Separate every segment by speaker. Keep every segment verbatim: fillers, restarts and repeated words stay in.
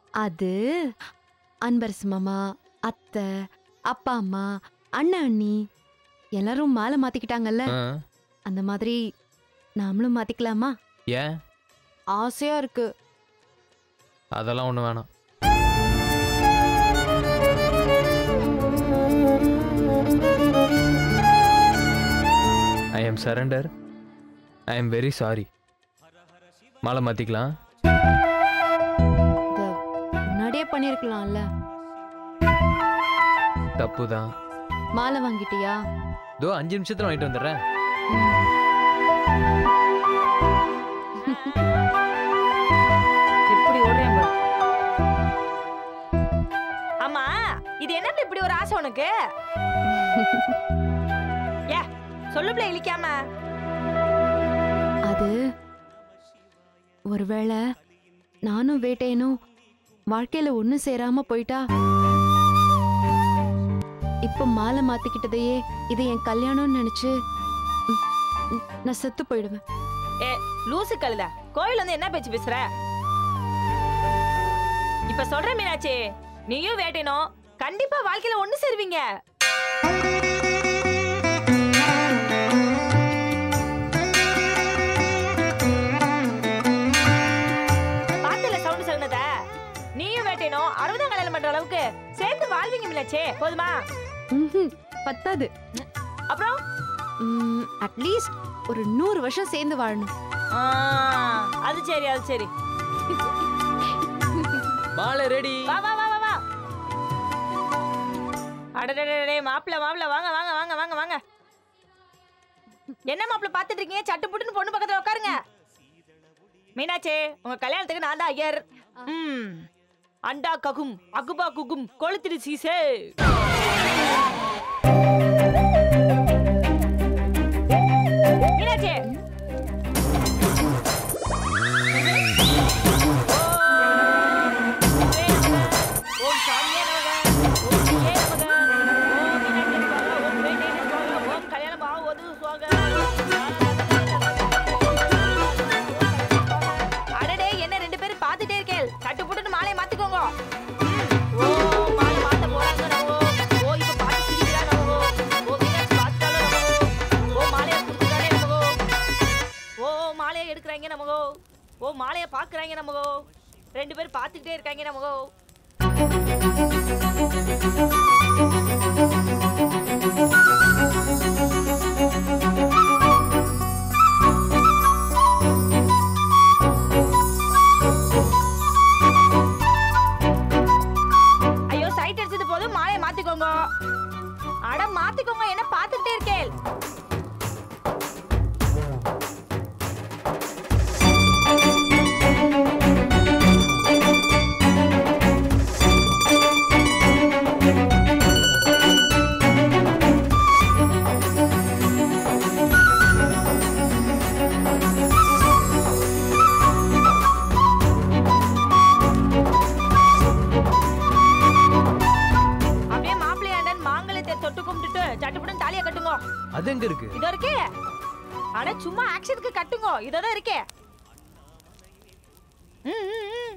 Speaker 1: அது அன்பரசு மாமா, அத்தை, அப்பா அம்மா, அண்ணன் அண்ணி எல்லாரும் மாலை மாத்திக்கிட்டாங்கல்ல, அந்த மாதிரி நாமளும் மாத்திக்கலாமா?
Speaker 2: ஏன்?
Speaker 1: ஆசையா இருக்கு.
Speaker 2: அதெல்லாம் ஒண்ணு வேணாம். I am surrender. I am very sorry. மாலை மாத்திக்கலாம்.
Speaker 1: முன்னாடியே பண்ணிருக்கலாம்ல.
Speaker 2: தப்புதான்.
Speaker 1: மாலை வாங்கிட்டியா?
Speaker 2: தோ அஞ்சு நிமிஷத்துல வாங்கிட்டு வந்துடுறேன்.
Speaker 3: எப்படி ஓடுறேன் பாரு. ஆமா, இது என்ன இப்படி ஒரு ஆசை உனக்கு? ஏ சொல்லுப்ல இழிக்காம.
Speaker 1: அது ஒருவேளை நானும் வேட்டையனும் வாழ்க்கையில ஒண்ணு சேராம போயிட்டா, இப்ப மாலை மாத்திக்கிட்டதையே இது என் கல்யாணம்னு நினைச்சு நான் செத்து போயிடுவேன்.
Speaker 3: ஏ லூசு கழுத, கோயில் வந்து என்ன பேச்சு பேசுற? இப்ப சொல்ற மீனாட்சி, நீயும் வேட்டையனும் கண்டிப்பா வாழ்க்கையில ஒண்ணு சேருவீங்க. பாத்துல சவுண்ட் சொன்னத நீயும் வேட்டையனும் அறுபதாம் கல்யாணம் பண்ற அளவுக்கு சேர்ந்து வாழ்வீங்க மீனாட்சி. போதுமா?
Speaker 1: பத்தாது.
Speaker 3: அப்புறம்
Speaker 1: அட்லீஸ்ட் ஒரு நூறு வருஷம் சேர்ந்து வாழணும்.
Speaker 3: அது சரி, அது சரி.
Speaker 2: மாலை ரெடி.
Speaker 3: வா வா வா வா. அடடடடே மாப்ள மாப்ள வாங்க வாங்க வாங்க வாங்க வாங்க. என்ன மாப்ள பாத்துட்டு இருக்கீங்க? சட்டு புட்டுன்னு பொண்ணு பக்கத்துல உட்காருங்க. மீனாட்சி, உங்க கல்யாணத்துக்கு நான் தான் ஐயர். ம் அண்டா ககும் அகுபா குகும் கொளுத்திடு சீசே. மீனாட்சி ஓ மாலைய பாக்குறாங்க நமகோ. ரெண்டு பேரும் பாத்துக்கிட்டே இருக்காங்க நமகோ. ஐயோ சைட் அடிச்சது போதும், மாலைய மாத்திக்கோங்க. அட மாத்திக்கோங்க, என்ன பாத்துக்கிட்டே இருக்கேன்.
Speaker 2: அது எங்க இருக்கு?
Speaker 3: இதோ இருக்கே. அட சும்மா ஆக்ஷனுக்கு கட்டுங்க. இதோ தான் இருக்கே. ம் ம்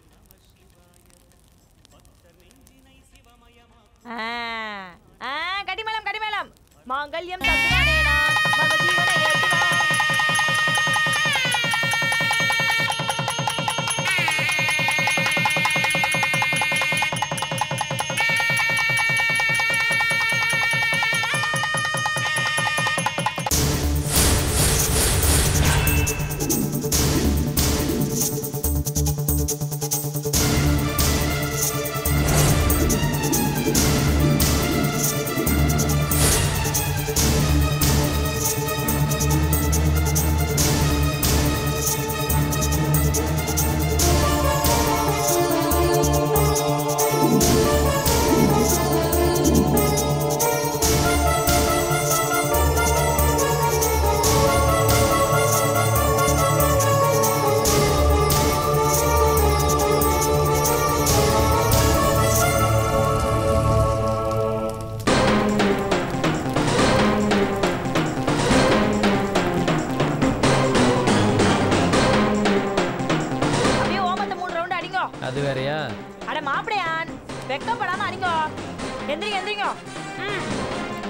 Speaker 3: ஆ ஆ கடிமேளம் கடிமேளம். மாங்கல்யம் தத்துவானேனா மம ஜீவன ஹேதுனா.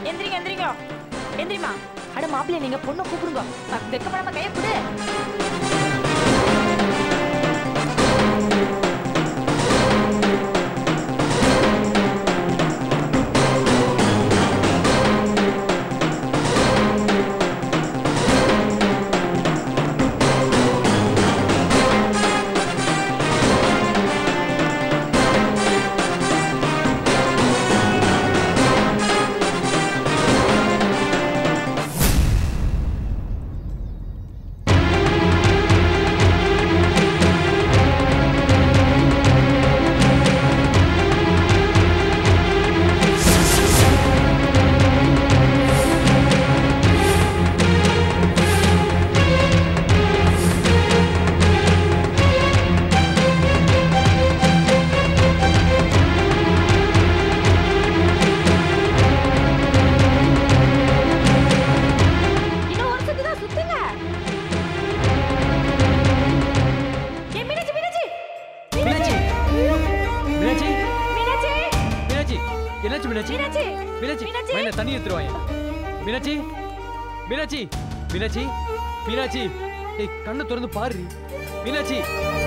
Speaker 3: எந்திரிங்க எந்திரிங்க எந்திரிமா. அட மாப்பிள்ளை நீங்க பொண்ணை கூப்பிடுங்க. வெக்கப்படாம கையை கொடு.
Speaker 2: தண்ணி எடுத்துருவாங்க. மீனாட்சி மீனாட்சி மீனாட்சி மீனாட்சி ஏய் கண்ணை திறந்து பாரு மீனாட்சி.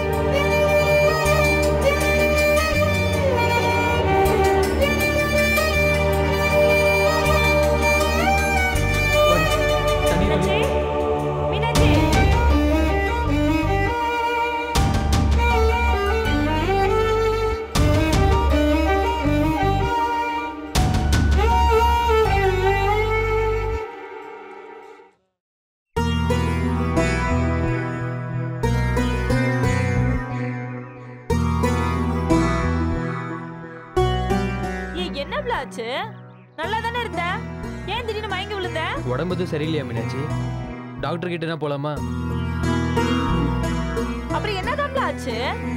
Speaker 3: நல்லா தானே இருந்த, ஏன் திடீர்னு மயங்கி விழுந்த?
Speaker 2: உடம்பு சரியில்லையா மீனாட்சி? டாக்டர் கிட்ட என்ன போலாமா?
Speaker 3: அப்புறம் என்னதான் ஆச்சு?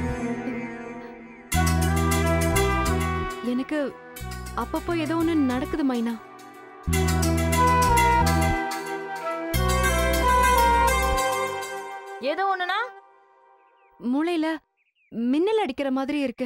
Speaker 1: எனக்கு அப்பப்போ ஏதோ ஒண்ணு நடக்குது மைனா.
Speaker 3: ஏதோ ஒண்ணுனா?
Speaker 1: மூளையில மின்னல் அடிக்கிற மாதிரி இருக்கு.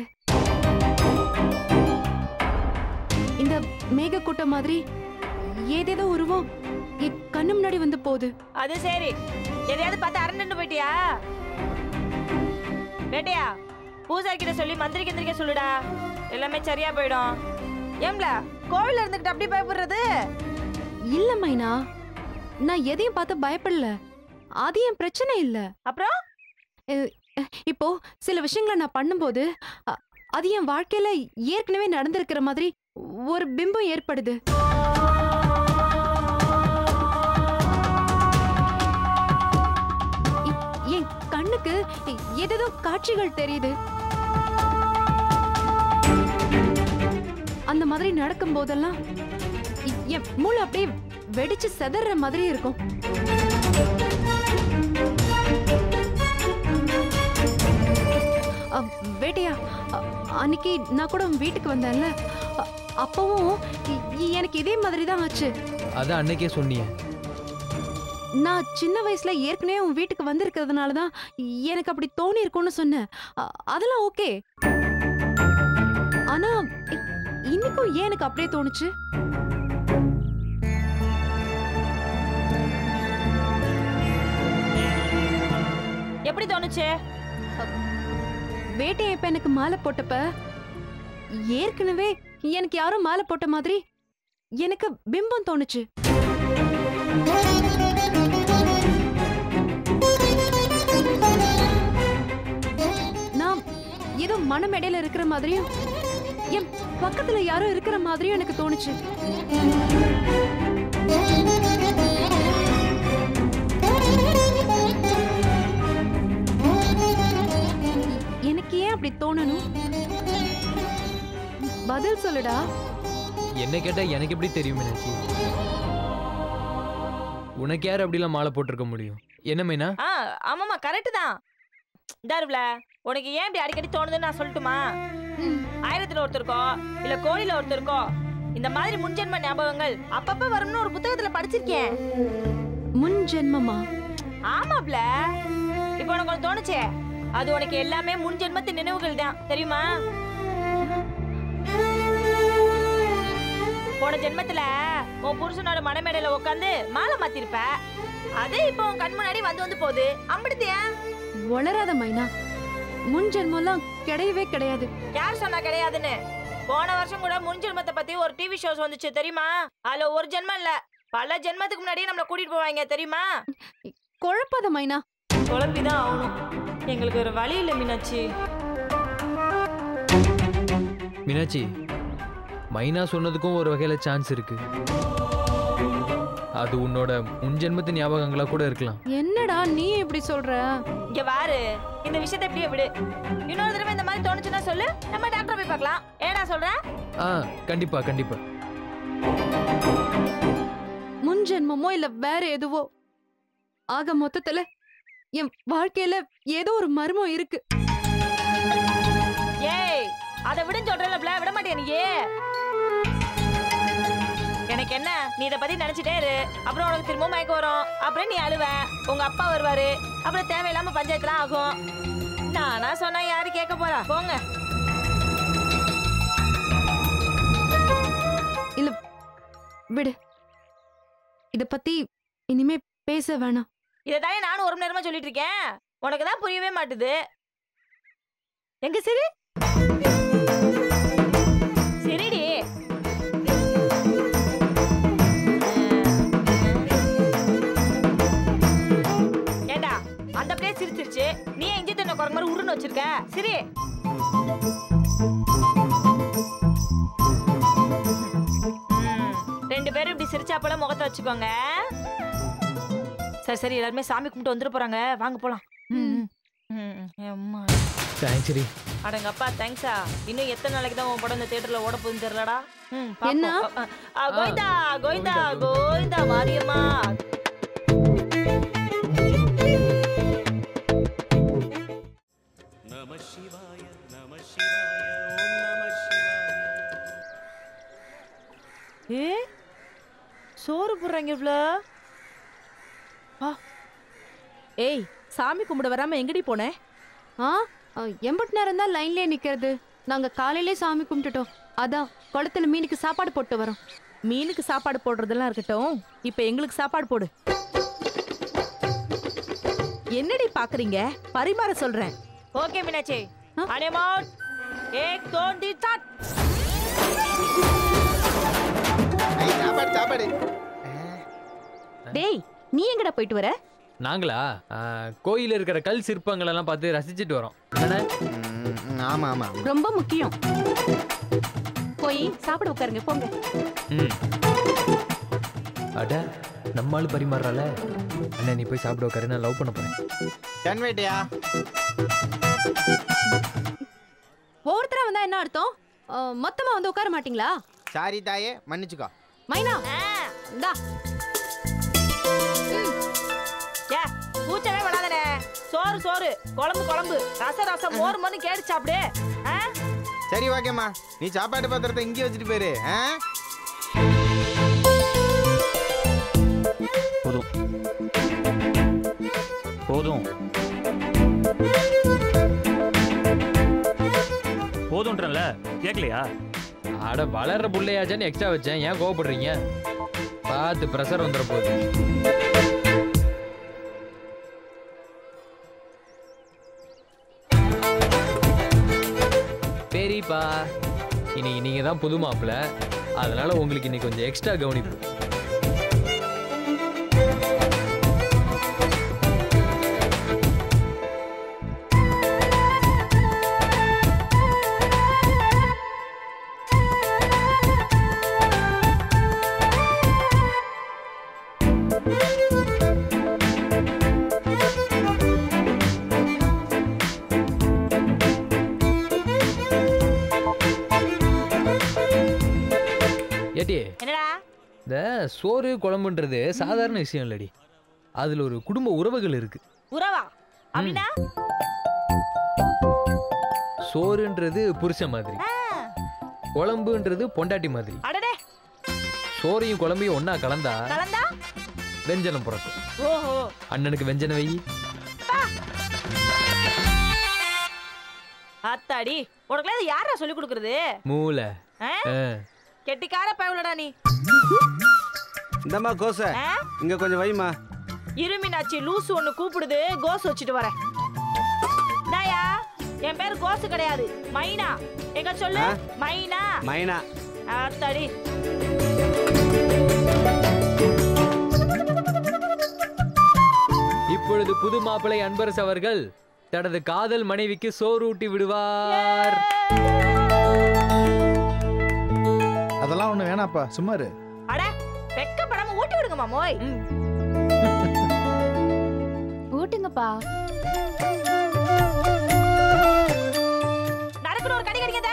Speaker 1: இந்த மேக கூட்டம் மாதிரி ஏதேதோ உருவம் என் கண்ணு முன்னாடி வந்து போகுது.
Speaker 3: அது சரி, எதையாவது பார்த்து அரண்டு போயிட்டியா? வேட்டையா, பூசாரி கிட்ட சொல்லி மந்திரி கந்திரிக்க சொல்லுடா, எல்லாமே சரியா போயிடும். ஏம்ல கோவில்ல இருந்துகிட்டு அப்படி பயப்படுறது?
Speaker 1: இல்ல மைனா, நான் எதையும் பார்த்து பயப்படல. அது என் பிரச்சனை இல்ல.
Speaker 3: அப்புறம்
Speaker 1: இப்போ சில விஷயங்களை நான் பண்ணும்போது அது என் வாழ்க்கையில ஏற்கனவே நடந்திருக்கிற மாதிரி ஒரு பிம்பம் ஏற்படுது. என் கண்ணுக்கு ஏதேதோ காட்சிகள் தெரியுது. அந்த மாதிரி நடக்கும் போதெல்லாம் என் மூளை அப்படியே வெடிச்சு செதற மாதிரி இருக்கும். வேட்டையா, அன்னைக்கு நான் கூட வீட்டுக்கு வந்தேன்ல, அப்பவும் எனக்கு இதே மாதிரி தான் ஆச்சு.
Speaker 2: அத அன்னைக்கே சொன்னீங்க.
Speaker 1: நான் சின்ன வயசுல ஏற்கனவே உன் வீட்டுக்கு வந்திருக்கிறதுனால தான் எனக்கு அப்படி தோணி இருக்கும்னு சொன்னேன். அதெல்லாம் ஓகே. ஆனா இன்னைக்கும் ஏன் எனக்கு அப்படியே தோணுச்சு?
Speaker 3: எப்படி தோணுச்சு?
Speaker 1: வேட்டையை இப்ப எனக்கு மாலை போட்டப்ப ஏற்கனவே எனக்கு யாரும் மாலை போட்ட மாதிரி எனக்கு பிம்பம் தோணுச்சு. நான் ஏதோ மனமேடையில இருக்கிற மாதிரியும் என் பக்கத்துல யாரோ இருக்கிற மாதிரியும் எனக்கு தோணுச்சு. எனக்கு ஏன் அப்படி தோணணும்? பதில் சொல்லுடா.
Speaker 2: என்ன கேட்டா எனக்கு எப்படி தெரியும் மீனாட்சி? உனக்கு யார் அப்படிலாம் மாலை போட்டிருக்க முடியும்? என்ன மீனா?
Speaker 3: ஆ ஆமாமா கரெக்ட் தான். தாருப்ல, உனக்கு ஏன் இப்படி அடிக்கடி தோணுதுன்னு நான் சொல்லட்டுமா? ஆயிரத்துல ஒருத்தருக்கோ இல்ல கோயில ஒருத்தருக்கோ இந்த மாதிரி முன்ஜென்ம ஞாபகங்கள் அப்பப்ப வரும்னு ஒரு புத்தகத்துல படிச்சிருக்கேன்.
Speaker 1: முன் ஜென்மமா?
Speaker 3: ஆமாப்ல. இப்போ உனக்கு ஒன்று தோணுச்சே, அது உனக்கு எல்லாமே முன் ஜென்மத்தின் நினைவுகள் தான், தெரியுமா? போன ஜென்மத்துல உன் புருஷனோட மனமேடையில உட்காந்து மாலை மாத்திருப்ப. அதே இப்போ உன் கண் முன்னாடி வந்து வந்து போகுது. அம்பிடுத்தியா?
Speaker 1: வளராத மைனா, முன் ஜென்மம்லாம் கிடையவே கிடையாது.
Speaker 3: யார் சொன்னா கிடையாதுன்னு? போன வருஷம் கூட முன் ஜென்மத்தை பத்தி ஒரு டிவி ஷோஸ் வந்துச்சு தெரியுமா? அதுல ஒரு ஜென்மம் இல்ல, பல ஜென்மத்துக்கு முன்னாடியே நம்மள கூட்டிட்டு போவாங்க தெரியுமா?
Speaker 1: குழப்பாத மைனா.
Speaker 3: குழப்பிதான் ஆகணும். எங்களுக்கு ஒரு வழி இல்ல மீனாட்சி.
Speaker 2: மீனாட்சி, மைனா சொன்னதுக்கும் ஒரு வகையில சான்ஸ் இருக்கு. அது உன்னோட முன் ஜென்மத்து ஞாபகங்களா கூட இருக்கலாம்.
Speaker 1: என்னடா நீ இப்படி சொல்ற?
Speaker 3: இங்க வாரு, இந்த விஷயத்தை இப்படியே விடு. இன்னொரு தடவை இந்த மாதிரி தோணுச்சுன்னா சொல்லு, நம்ம டாக்டர் போய் பார்க்கலாம். ஏடா சொல்ற?
Speaker 2: ஆ கண்டிப்பா கண்டிப்பா.
Speaker 1: முன் ஜென்மமோ இல்ல வேற எதுவோ, ஆக மொத்தத்துல என் வாழ்க்கையில ஏதோ ஒரு மர்மம் இருக்கு.
Speaker 3: ஏய், அத விடுன்னு சொல்றல, விட மாட்டியா நீ? எனக்கு என்ன, நீ இத பத்தி நினைச்சிட்டே இரு. அப்புறம் உனக்கு திரும்ப மயக்கம் வரும். அப்புறம் நீ அழுவ, உங்க அப்பா வருவாரு. அப்புறம் தேவையில்லாம பஞ்சாயத்துலாம் ஆகும். நானா சொன்னா யாரு கேட்க போறா? போங்க.
Speaker 1: இல்ல விடு, இத பத்தி இனிமே பேச வேணாம்.
Speaker 3: இததானே நானும் ஒரு மணி நேரமா சொல்லிட்டு இருக்கேன். உனக்கு தான் புரியவே மாட்டுது. எங்க சரி சரிடி. ஏண்டா அந்த பிளேஸ் சிரிச்சிருச்சு, நீ இஞ்சி தண்ணி குரங்கு மாதிரி உருன்னு வச்சிருக்க. சரி, ரெண்டு பேரும் இப்படி சிரிச்சா போல முகத்தை வச்சுக்கோங்க. சரி சரி, எல்லாருமே சாமி கும்பிட்டு வந்துட்டு போறாங்க, வாங்க போலாம்.
Speaker 2: தேங்க்ஸ்.
Speaker 3: அடங்கப்பா, தேங்க்ஸா. இன்னும் எத்தனை நாளைக்கு தான் உன் படம் இந்த தியேட்டர்ல ஓட போகுதுன்னு தெரியலடா.
Speaker 1: என்ன?
Speaker 3: கோவிந்தா கோவிந்தா கோவிந்தா மாரியம்மா. ஏ சோறு போடுறாங்க இவ்ளோ.
Speaker 4: ஏய், சாமி கும்பிட வராம எங்கடி போனே?
Speaker 1: ஆ எம்பட்டு நேரம் தான் லைன்லயே நிக்கிறது. நாங்க காலையிலே சாமி கும்பிட்டுட்டோம். அதான் குளத்துல மீனுக்கு சாப்பாடு போட்டு வரோம்.
Speaker 4: மீனுக்கு சாப்பாடு போடுறதெல்லாம் இருக்கட்டும், இப்ப எங்களுக்கு சாப்பாடு போடு. என்னடி பாக்குறீங்க? பரிமாற சொல்றேன்.
Speaker 3: ஓகே மீனாட்சி. அனிமோட் ஏக் தோன் தி சாட்.
Speaker 5: சாப்பாடு சாப்பாடு.
Speaker 4: டேய், நீ எங்கடா போயிட்டு வர?
Speaker 2: நாங்களா கோயில இருக்கிற கல் சிற்பங்கள் எல்லாம் பார்த்து ரசிச்சுட்டு வரோம்.
Speaker 5: ஆமா ஆமா,
Speaker 4: ரொம்ப முக்கியம். போய் சாப்பிட உட்காருங்க, போங்க.
Speaker 2: அட நம்மால் பரிமாறால. அண்ணா நீ போய் சாப்பிட உட்காரு, நான் லவ் பண்ண போறேன்.
Speaker 5: டன் வெயிட்யா.
Speaker 1: ஒவ்வொருத்தரா வந்தா என்ன அர்த்தம்? மொத்தமா வந்து உட்கார மாட்டீங்களா?
Speaker 5: சாரி தாயே, மன்னிச்சுக்கோ.
Speaker 1: மைனா இந்தா.
Speaker 3: ஏ பூச்சவே வளாதனே. சோறு சோறு, குழம்பு குழம்பு, ரச ரசம், மோர் மோர்னு கேட்டு சாப்பிடு.
Speaker 5: சரி ஓகேம்மா, நீ சாப்பாடு பாத்திரத்தை இங்கே வச்சுட்டு போயிரு.
Speaker 6: போதும் போதும் போதும்ன்றல கேட்கலையா?
Speaker 2: அட வளர்ற புள்ளையாச்சான்னு எக்ஸ்ட்ரா வச்சேன், ஏன் கோவப்படுறீங்க? பார்த்து ப்ரெஷர் வந்துட போகுது. சரிப்பா, இன்னைக்கு நீங்க தான் புது மாப்பிள்ள, அதனால உங்களுக்கு இன்னைக்கு கொஞ்சம் எக்ஸ்ட்ரா கவனிப்பு.
Speaker 3: என்னடா
Speaker 2: இந்த சோறு குழம்புன்றது சாதாரண விஷயம் இல்லடி, அதுல ஒரு குடும்ப உறவுகள் இருக்கு.
Speaker 3: உறவா அப்படின்னா?
Speaker 2: சோறுன்றது புருஷன் மாதிரி, குழம்புன்றது பொண்டாட்டி மாதிரி.
Speaker 3: அடடே,
Speaker 2: சோறையும் குழம்பையும் ஒன்னா கலந்தா
Speaker 3: கலந்தா
Speaker 2: வெஞ்சனம் பிறக்கும்.
Speaker 3: ஓஹோ,
Speaker 2: அண்ணனுக்கு வெஞ்சன வை.
Speaker 3: அத்தாடி, உனக்குலாம் யாரா சொல்லி கொடுக்கறது?
Speaker 2: மூளை.
Speaker 3: கெட்டிக்கார பயவுலடா நீ.
Speaker 5: இந்தம்மா கோசை
Speaker 3: ஆ?
Speaker 5: இங்க கொஞ்சம் வைமா.
Speaker 3: இருமினாச்சி லூசு ஒண்ணு கூப்பிடுது, கோஸ் வச்சுட்டு வரேன். தாயா, என் பேர் கோசு கிடையாது, மைனா. எங்க சொல்லு?
Speaker 5: ஆ?
Speaker 3: மைனா.
Speaker 5: மைனா.
Speaker 3: ஆத்தாடி.
Speaker 2: இப்பொழுது புது மாப்பிள்ளை அன்பரசு அவர்கள் தனது காதல் மனைவிக்கு சோறு ஊட்டி விடுவார்.
Speaker 7: அதெல்லாம் ஒண்ணு வேணாப்பா, சும்மா இரு.
Speaker 3: அட, வெக்கப்படாம ஊட்டி விடுங்க மாமோய்.
Speaker 4: ஊட்டுங்கப்பா.
Speaker 3: நடக்குற ஒரு கடி கடிங்க.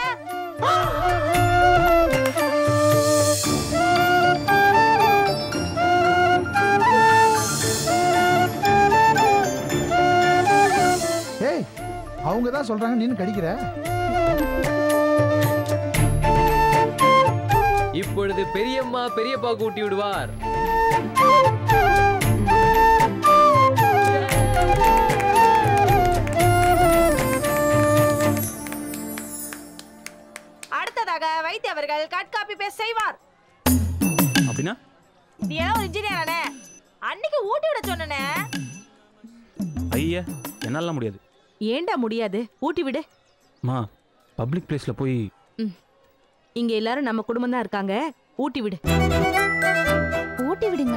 Speaker 7: ஏய், அவங்க தான் சொல்றாங்க, நீனு கடிக்கிற.
Speaker 2: இப்பொழுது பெரியம்மா பெரியப்பா ஊட்டி விடுவார்.
Speaker 3: அடுத்ததாக வைத்திய அவர்கள் கட் காப்பி பேஸ்ட் செய்வார்.
Speaker 6: அப்படின்னா
Speaker 3: நீ ஏதோ ஒரு இன்ஜினியரானே, அன்னைக்கு ஊட்டி விட சொன்னனே.
Speaker 6: ஐயா என்னால முடியாது.
Speaker 1: ஏண்டா முடியாது? ஊட்டி விடு.
Speaker 6: மா பப்ளிக் பிளேஸ்ல போய்
Speaker 1: இங்க எல்லாரும் நம்ம குடும்பம் தான் இருக்காங்க, ஊட்டி விடு.
Speaker 4: ஊட்டி விடுங்க.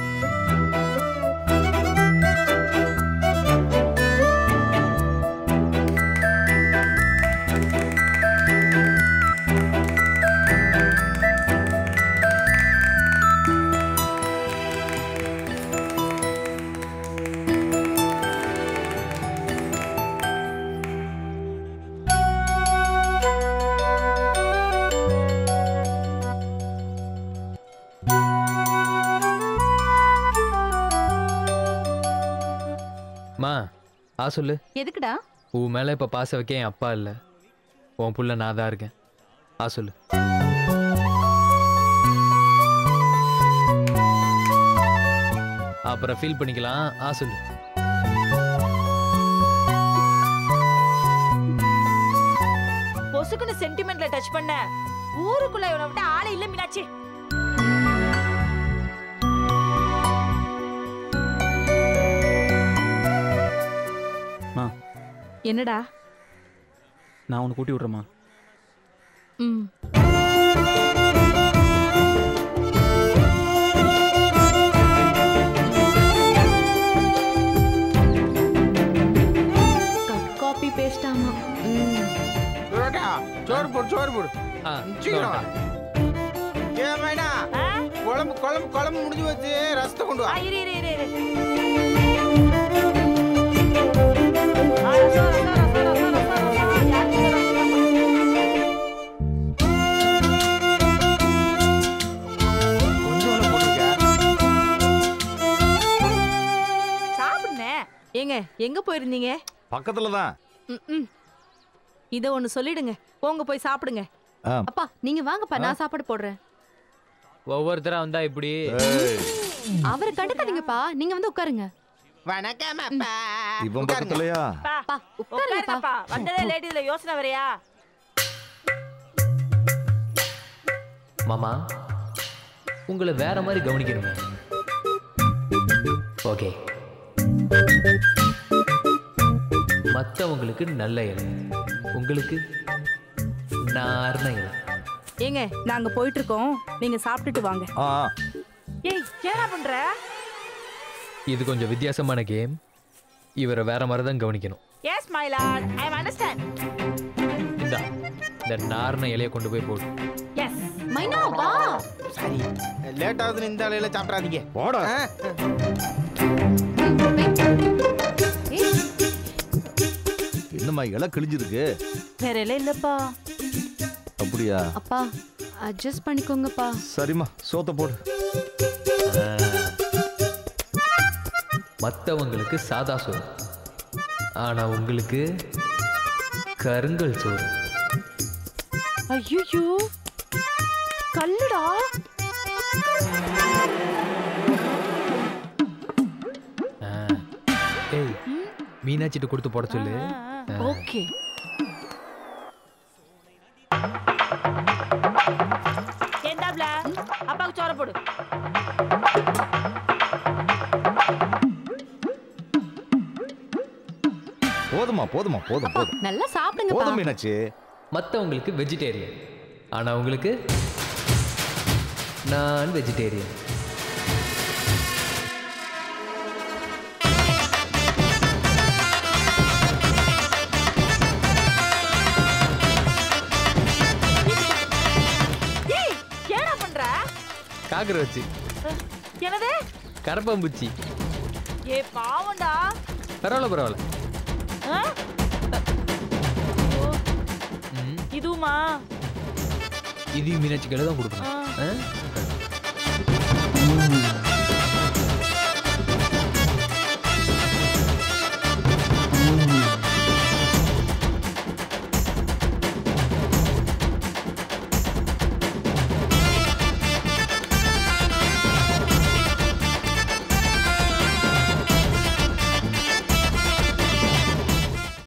Speaker 2: மா ஆ சொல்லு.
Speaker 1: எதுக்குடா?
Speaker 2: உன் மேல இப்ப பாச வைக்க என் அப்பா இல்ல, உன் புள்ள நான் தான் இருக்கேன். ஆ சொல்லு. அப்புறம் ஃபீல் பண்ணிக்கலாம். ஆ சொல்லு.
Speaker 3: பொசுக்குன்னு சென்டிமெண்ட்ல டச் பண்ண ஊருக்குள்ள இவனை விட்டு ஆளே இல்ல மீனாட்சி.
Speaker 6: மா
Speaker 1: என்னடா?
Speaker 6: நான் உனக்கு ஊட்டி விடுறேம்மா.
Speaker 1: ம். கட் காப்பி பேஸ்டாமா. ம்.
Speaker 5: புரோட்டா, சோறு போடு சோறு போடு.
Speaker 2: ஆ,
Speaker 5: சீக்கிரம் வா. ஏ மைனா,
Speaker 3: ஆ?
Speaker 5: குழம்பு குழம்பு குழம்பு முடிஞ்சு வச்சு ரசத்தை கொண்டு
Speaker 3: ஆ,
Speaker 5: வா.
Speaker 3: இரு இரு இரு இரு. ஆ, ரசம், ரசம், ரசம், ரசம், ரசம், ரசம். யாருக்கு ரசம்
Speaker 5: கொஞ்சம் போட்டுருக்க.
Speaker 3: சாப்பிடுனே.
Speaker 1: ஏங்க எங்க போயிருந்தீங்க?
Speaker 7: பக்கத்துல தான்.
Speaker 1: ம். இத ஒண்ணு சொல்லிடுங்க, போங்க போய் சாப்பிடுங்க.
Speaker 7: ஆ.
Speaker 1: அப்பா நீங்க வாங்கப்பா, நான் சாப்பாடு போடுறேன்.
Speaker 2: ஒவ்வொருத்தரா வந்தா இப்படி.
Speaker 1: அவரை கண்டுக்காதீங்கப்பா, நீங்க வந்து உட்காருங்க.
Speaker 5: வணக்கம் அப்பா.
Speaker 7: இவன் பக்கத்துலயா?
Speaker 3: பா,
Speaker 1: பா உட்காருங்கப்பா.
Speaker 3: உட்காருங்கப்பா. வந்ததே லேட், இதுல யோசனை வரையா?
Speaker 2: மாமா உங்களை வேற மாதிரி கவனிக்கணுமே. ஓகே. மற்றவங்களுக்கு நல்ல இலை, உங்களுக்கு நார்ன இலை.
Speaker 8: ஏங்க நாங்க போயிட்டு இருக்கோம், நீங்க சாப்பிட்டுட்டு வாங்க.
Speaker 7: ஆ.
Speaker 3: ஏய், என்னடா பண்ற?
Speaker 2: இது கொஞ்சம் வித்தியாசமான கேம். இவரை வேற மாதிரி தான் கவனிக்கணும்.
Speaker 3: Yes my lord, I understand.
Speaker 2: இந்தா இந்த நார்ன இலையை கொண்டு போய் போடு.
Speaker 3: எஸ்.
Speaker 1: மைனா வா.
Speaker 5: சரி, லேட் ஆகுதுன்னு இந்த இலையில சாப்பிடாதீங்க.
Speaker 7: போடா.
Speaker 5: ஆ?
Speaker 7: என்னம்மா இலை கிழிஞ்சிருக்கு?
Speaker 8: வேற எல்லாம் இல்லப்பா.
Speaker 7: அப்படியா?
Speaker 1: அப்பா அட்ஜஸ்ட் பண்ணிக்கோங்கப்பா.
Speaker 7: சரிம்மா, சோத்த போடு.
Speaker 2: மற்றவங்களுக்கு சாதா சோறு, ஆனா உங்களுக்கு கருங்கல் சோறு.
Speaker 8: ஐயோ கல்லுடா.
Speaker 2: ஆ. ஏய், மீனாட்சிட்டு கொடுத்து போட சொல்லு.
Speaker 8: ஓகே.
Speaker 3: போடு சோற போடு.
Speaker 9: போதுமா போதுமா போதும் போதும்
Speaker 1: நல்லா சாப்பிடுங்க
Speaker 9: போதும் மீனாட்சி.
Speaker 2: மற்றவங்களுக்கு வெஜிடேரியன், ஆனால் உங்களுக்கு நான் வெஜிடேரியன்.
Speaker 3: ஏய் ஏடா பண்ற?
Speaker 2: காக்கரோச்சி.
Speaker 3: என்னது?
Speaker 2: கரப்பாம்பூச்சி.
Speaker 3: ஏ பாவம்டா.
Speaker 2: பரவாயில்ல பரவாயில்ல.
Speaker 3: ஆ?
Speaker 2: ம்,
Speaker 3: இதுவுமா?
Speaker 2: இது மீனாட்சி கையில தான் கொடுக்கணும்.
Speaker 3: ஆ.
Speaker 2: ஆ?